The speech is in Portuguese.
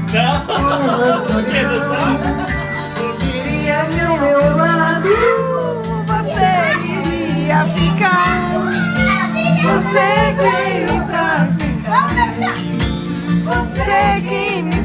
Não quer dançar? Eu queria do meu lado. Você iria ficar. Você veio pra ficar. Você que me